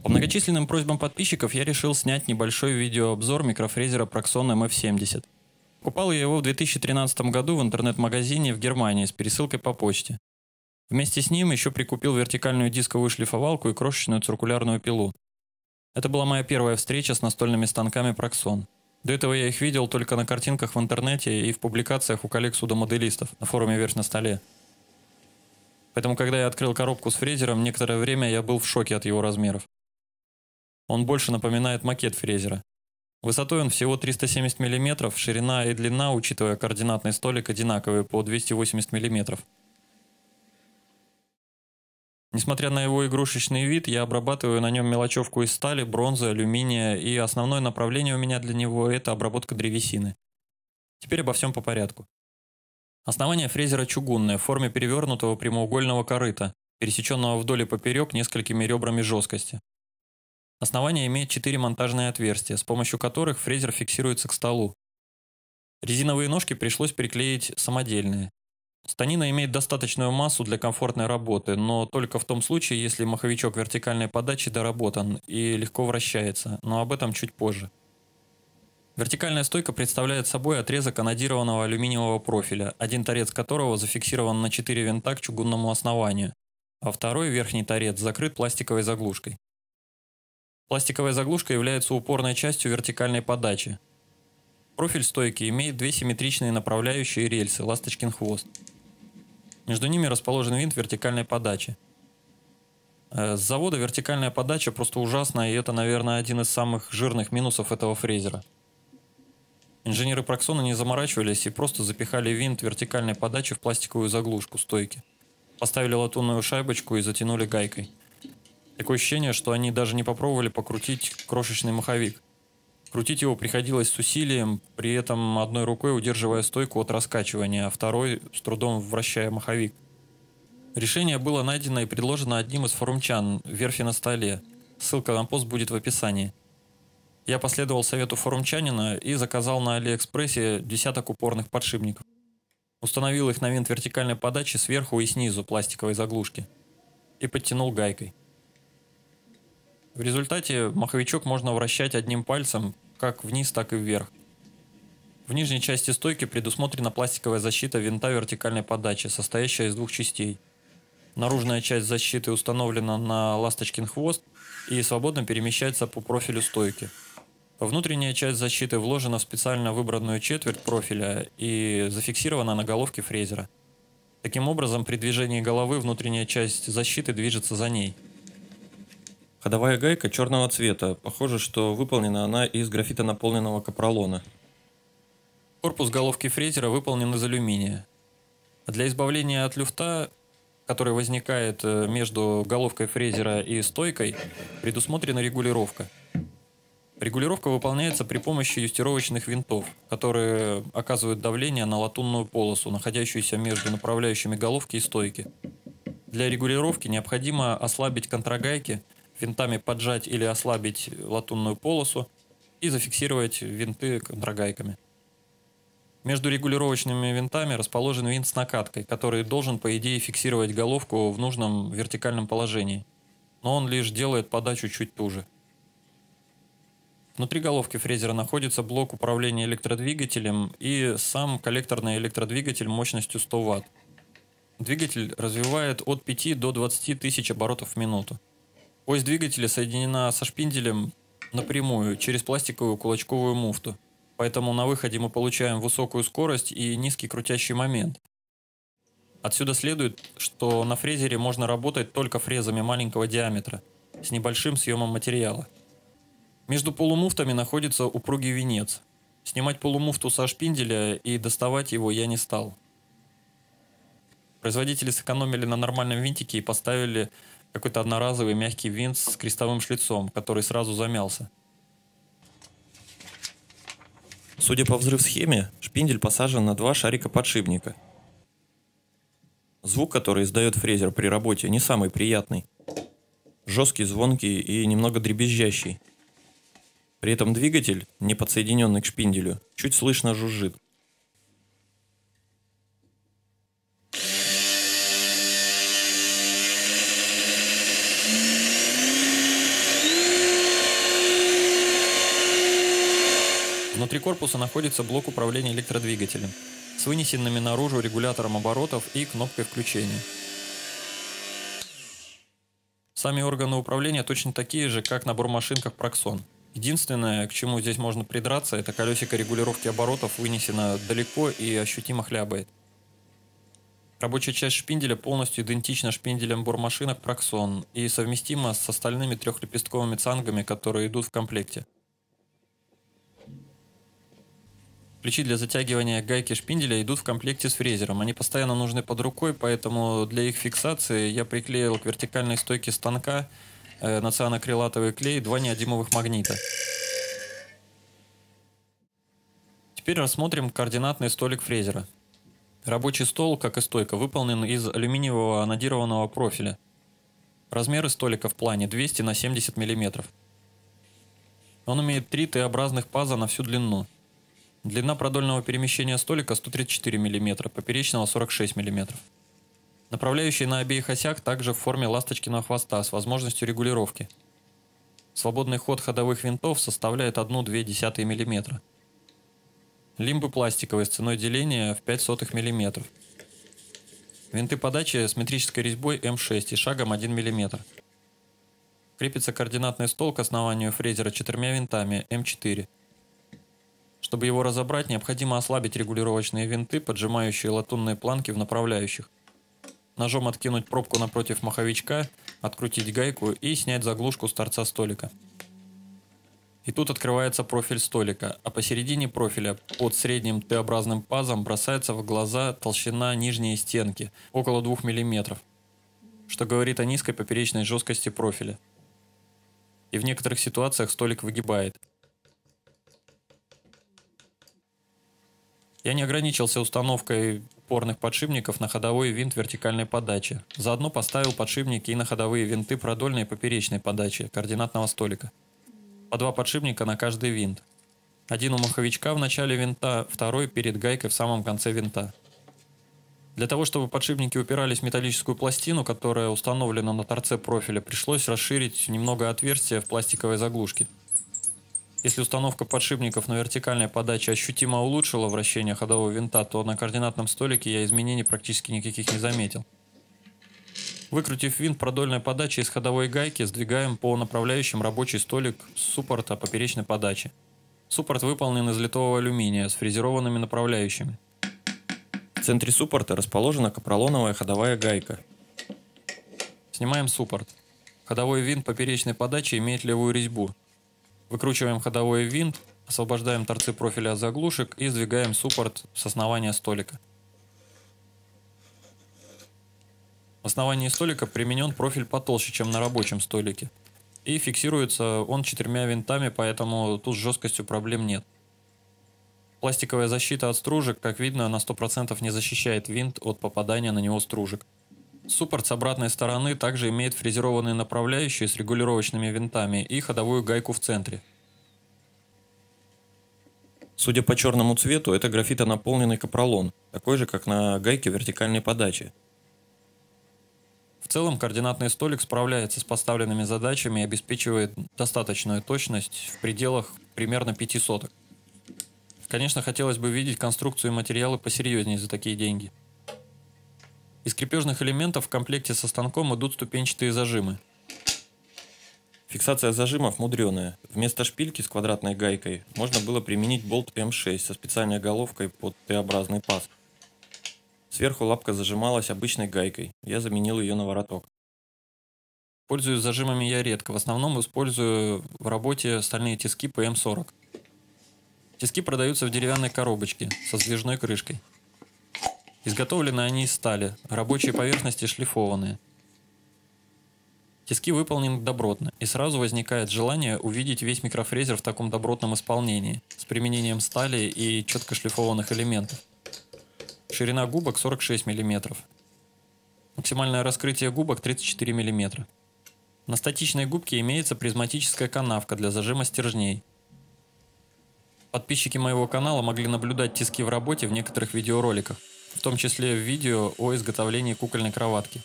По многочисленным просьбам подписчиков я решил снять небольшой видеообзор микрофрезера Proxon MF70. Покупал я его в 2013 году в интернет-магазине в Германии с пересылкой по почте. Вместе с ним еще прикупил вертикальную дисковую шлифовалку и крошечную циркулярную пилу. Это была моя первая встреча с настольными станками Proxon. До этого я их видел только на картинках в интернете и в публикациях у коллег судомоделистов на форуме «Верх на столе». Поэтому, когда я открыл коробку с фрезером, некоторое время я был в шоке от его размеров. Он больше напоминает макет фрезера. Высотой он всего 370 мм, ширина и длина, учитывая координатный столик, одинаковые по 280 мм. Несмотря на его игрушечный вид, я обрабатываю на нем мелочевку из стали, бронзы, алюминия, и основное направление у меня для него – это обработка древесины. Теперь обо всем по порядку. Основание фрезера чугунное, в форме перевернутого прямоугольного корыта, пересеченного вдоль и поперек несколькими ребрами жесткости. Основание имеет 4 монтажные отверстия, с помощью которых фрезер фиксируется к столу. Резиновые ножки пришлось приклеить самодельные. Станина имеет достаточную массу для комфортной работы, но только в том случае, если маховичок вертикальной подачи доработан и легко вращается, но об этом чуть позже. Вертикальная стойка представляет собой отрезок анодированного алюминиевого профиля, один торец которого зафиксирован на 4 винта к чугунному основанию, а второй, верхний торец, закрыт пластиковой заглушкой. Пластиковая заглушка является упорной частью вертикальной подачи. Профиль стойки имеет две симметричные направляющие рельсы, ласточкин хвост. Между ними расположен винт вертикальной подачи. С завода вертикальная подача просто ужасна, и это, наверное, один из самых жирных минусов этого фрезера. Инженеры Proxon не заморачивались и просто запихали винт вертикальной подачи в пластиковую заглушку стойки. Поставили латунную шайбочку и затянули гайкой. Такое ощущение, что они даже не попробовали покрутить крошечный маховик. Крутить его приходилось с усилием, при этом одной рукой удерживая стойку от раскачивания, а второй с трудом вращая маховик. Решение было найдено и предложено одним из форумчан «Верфи на столе». Ссылка на пост будет в описании. Я последовал совету форумчанина и заказал на Алиэкспрессе десяток упорных подшипников. Установил их на винт вертикальной подачи сверху и снизу пластиковой заглушки и подтянул гайкой. В результате маховичок можно вращать одним пальцем как вниз, так и вверх. В нижней части стойки предусмотрена пластиковая защита винта вертикальной подачи, состоящая из двух частей. Наружная часть защиты установлена на ласточкин хвост и свободно перемещается по профилю стойки. Внутренняя часть защиты вложена в специально выбранную четверть профиля и зафиксирована на головке фрезера. Таким образом, при движении головы внутренняя часть защиты движется за ней. Ходовая гайка черного цвета, похоже, что выполнена она из графитонаполненного капролона. Корпус головки фрезера выполнен из алюминия. Для избавления от люфта, который возникает между головкой фрезера и стойкой, предусмотрена регулировка. Регулировка выполняется при помощи юстировочных винтов, которые оказывают давление на латунную полосу, находящуюся между направляющими головки и стойки. Для регулировки необходимо ослабить контрагайки, винтами поджать или ослабить латунную полосу и зафиксировать винты контрагайками. Между регулировочными винтами расположен винт с накаткой, который должен, по идее, фиксировать головку в нужном вертикальном положении, но он лишь делает подачу чуть туже. Внутри головки фрезера находится блок управления электродвигателем и сам коллекторный электродвигатель мощностью 100 Вт. Двигатель развивает от 5 до 20 тысяч оборотов в минуту. Ось двигателя соединена со шпинделем напрямую через пластиковую кулачковую муфту, поэтому на выходе мы получаем высокую скорость и низкий крутящий момент. Отсюда следует, что на фрезере можно работать только фрезами маленького диаметра, с небольшим съемом материала. Между полумуфтами находится упругий венец. Снимать полумуфту со шпинделя и доставать его я не стал. Производители сэкономили на нормальном винтике и поставили какой-то одноразовый мягкий винт с крестовым шлицом, который сразу замялся. Судя по взрыв-схеме, шпиндель посажен на два шарика подшипника. Звук, который издает фрезер при работе, не самый приятный. Жесткий, звонкий и немного дребезжащий. При этом двигатель, не подсоединенный к шпинделю, чуть слышно жужжит. Внутри корпуса находится блок управления электродвигателем с вынесенными наружу регулятором оборотов и кнопкой включения. Сами органы управления точно такие же, как на бормашинках Proxxon. Единственное, к чему здесь можно придраться, это колесико регулировки оборотов вынесено далеко и ощутимо хлябает. Рабочая часть шпинделя полностью идентична шпинделям бормашинок Proxxon и совместима с остальными трехлепестковыми цангами, которые идут в комплекте. Ключи для затягивания гайки шпинделя идут в комплекте с фрезером. Они постоянно нужны под рукой, поэтому для их фиксации я приклеил к вертикальной стойке станка на цианокрилатовый клей 2 неодимовых магнита. Теперь рассмотрим координатный столик фрезера. Рабочий стол, как и стойка, выполнен из алюминиевого анодированного профиля. Размеры столика в плане 200 на 70 мм. Он имеет 3 Т-образных паза на всю длину. Длина продольного перемещения столика 134 мм, поперечного 46 мм. Направляющие на обеих осях также в форме ласточкиного хвоста с возможностью регулировки. Свободный ход ходовых винтов составляет 1,2 мм. Лимбы пластиковые с ценой деления в 0,05 мм. Винты подачи с метрической резьбой М6 и шагом 1 мм. Крепится координатный стол к основанию фрезера 4 винтами М4. Чтобы его разобрать, необходимо ослабить регулировочные винты, поджимающие латунные планки в направляющих. Ножом откинуть пробку напротив маховичка, открутить гайку и снять заглушку с торца столика. И тут открывается профиль столика, а посередине профиля под средним Т-образным пазом бросается в глаза толщина нижней стенки, около 2 мм, что говорит о низкой поперечной жесткости профиля. И в некоторых ситуациях столик выгибает. Я не ограничился установкой упорных подшипников на ходовой винт вертикальной подачи. Заодно поставил подшипники и на ходовые винты продольной и поперечной подачи координатного столика. По 2 подшипника на каждый винт. Один у маховичка в начале винта, второй перед гайкой в самом конце винта. Для того, чтобы подшипники упирались в металлическую пластину, которая установлена на торце профиля, пришлось расширить немного отверстие в пластиковой заглушке. Если установка подшипников на вертикальной подаче ощутимо улучшила вращение ходового винта, то на координатном столике я изменений практически никаких не заметил. Выкрутив винт продольной подачи из ходовой гайки, сдвигаем по направляющим рабочий столик с суппорта поперечной подачи. Суппорт выполнен из литого алюминия с фрезерованными направляющими. В центре суппорта расположена капролоновая ходовая гайка. Снимаем суппорт. Ходовой винт поперечной подачи имеет левую резьбу. Выкручиваем ходовой винт, освобождаем торцы профиля от заглушек и сдвигаем суппорт с основания столика. В основании столика применен профиль потолще, чем на рабочем столике. И фиксируется он 4 винтами, поэтому тут с жесткостью проблем нет. Пластиковая защита от стружек, как видно, на 100% не защищает винт от попадания на него стружек. Суппорт с обратной стороны также имеет фрезерованные направляющие с регулировочными винтами и ходовую гайку в центре. Судя по черному цвету, это графитонаполненный капролон, такой же, как на гайке вертикальной подачи. В целом, координатный столик справляется с поставленными задачами и обеспечивает достаточную точность в пределах примерно 5 соток. Конечно, хотелось бы видеть конструкцию и материалы посерьезнее за такие деньги. Из крепежных элементов в комплекте со станком идут ступенчатые зажимы. Фиксация зажимов мудреная. Вместо шпильки с квадратной гайкой можно было применить болт М6 со специальной головкой под Т-образный паз. Сверху лапка зажималась обычной гайкой. Я заменил ее на вороток. Пользуюсь зажимами я редко. В основном использую в работе стальные тиски ПМ-40. Тиски продаются в деревянной коробочке со сдвижной крышкой. Изготовлены они из стали, рабочие поверхности шлифованные. Тиски выполнены добротно, и сразу возникает желание увидеть весь микрофрезер в таком добротном исполнении, с применением стали и четко шлифованных элементов. Ширина губок 46 мм. Максимальное раскрытие губок 34 мм. На статичной губке имеется призматическая канавка для зажима стержней. Подписчики моего канала могли наблюдать тиски в работе в некоторых видеороликах, в том числе в видео о изготовлении кукольной кроватки.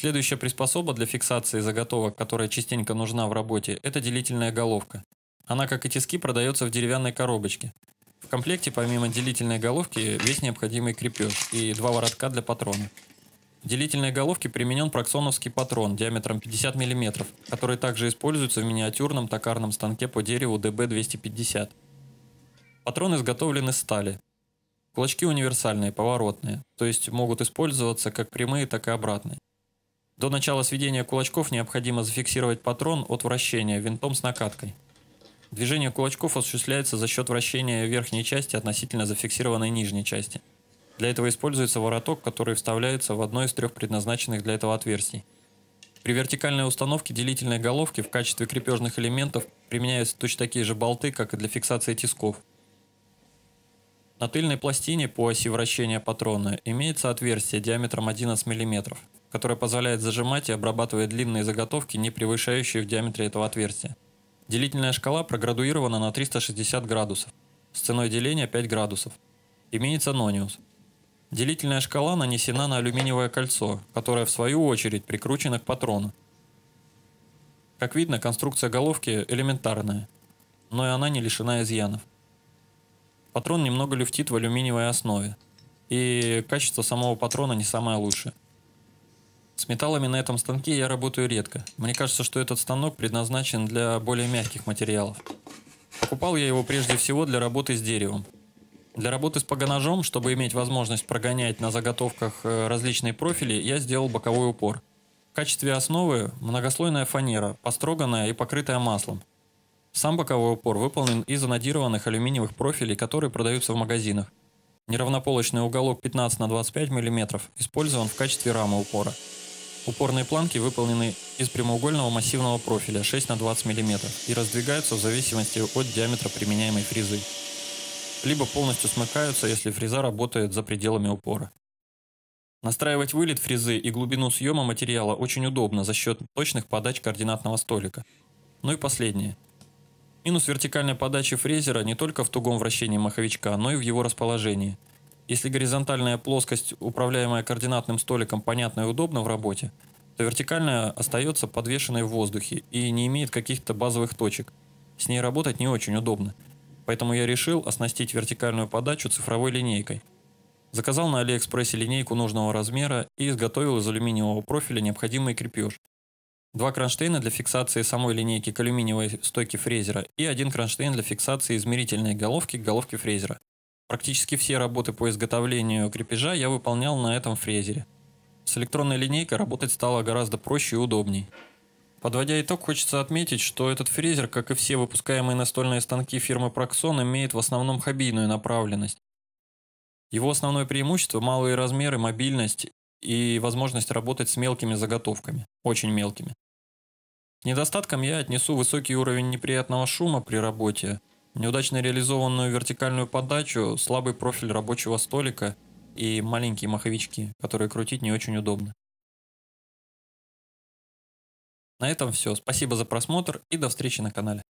Следующая приспособа для фиксации заготовок, которая частенько нужна в работе, это делительная головка. Она, как и тиски, продается в деревянной коробочке. В комплекте помимо делительной головки весь необходимый крепеж и два воротка для патрона. В делительной головке применен проксоновский патрон диаметром 50 мм, который также используется в миниатюрном токарном станке по дереву DB250. Патрон изготовлен из стали. Кулачки универсальные, поворотные, то есть могут использоваться как прямые, так и обратные. До начала сведения кулачков необходимо зафиксировать патрон от вращения винтом с накаткой. Движение кулачков осуществляется за счет вращения верхней части относительно зафиксированной нижней части. Для этого используется вороток, который вставляется в одно из трех предназначенных для этого отверстий. При вертикальной установке делительной головки в качестве крепежных элементов применяются точно такие же болты, как и для фиксации тисков. На тыльной пластине по оси вращения патрона имеется отверстие диаметром 11 мм, которое позволяет зажимать и обрабатывать длинные заготовки, не превышающие в диаметре этого отверстия. Делительная шкала проградуирована на 360 градусов, с ценой деления 5 градусов. Имеется нониус. Делительная шкала нанесена на алюминиевое кольцо, которое в свою очередь прикручено к патрону. Как видно, конструкция головки элементарная, но и она не лишена изъянов. Патрон немного люфтит в алюминиевой основе, и качество самого патрона не самое лучшее. С металлами на этом станке я работаю редко. Мне кажется, что этот станок предназначен для более мягких материалов. Покупал я его прежде всего для работы с деревом. Для работы с погоножом, чтобы иметь возможность прогонять на заготовках различные профили, я сделал боковой упор. В качестве основы многослойная фанера, построганная и покрытая маслом. Сам боковой упор выполнен из анодированных алюминиевых профилей, которые продаются в магазинах. Неравнополочный уголок 15 на 25 мм использован в качестве рамы упора. Упорные планки выполнены из прямоугольного массивного профиля 6 на 20 мм и раздвигаются в зависимости от диаметра применяемой фрезы. Либо полностью смыкаются, если фреза работает за пределами упора. Настраивать вылет фрезы и глубину съема материала очень удобно за счет точных подач координатного столика. Ну и последнее. Минус вертикальной подачи фрезера не только в тугом вращении маховичка, но и в его расположении. Если горизонтальная плоскость, управляемая координатным столиком, понятна и удобна в работе, то вертикальная остается подвешенной в воздухе и не имеет каких-то базовых точек. С ней работать не очень удобно. Поэтому я решил оснастить вертикальную подачу цифровой линейкой. Заказал на Алиэкспрессе линейку нужного размера и изготовил из алюминиевого профиля необходимый крепеж. Два кронштейна для фиксации самой линейки к алюминиевой стойке фрезера и один кронштейн для фиксации измерительной головки к головке фрезера. Практически все работы по изготовлению крепежа я выполнял на этом фрезере. С электронной линейкой работать стало гораздо проще и удобней. Подводя итог, хочется отметить, что этот фрезер, как и все выпускаемые настольные станки фирмы Proxon, имеет в основном хоббийную направленность. Его основное преимущество – малые размеры, мобильность и возможность работать с мелкими заготовками, очень мелкими. К недостаткам я отнесу высокий уровень неприятного шума при работе, неудачно реализованную вертикальную подачу, слабый профиль рабочего столика и маленькие маховички, которые крутить не очень удобно. На этом все. Спасибо за просмотр и до встречи на канале.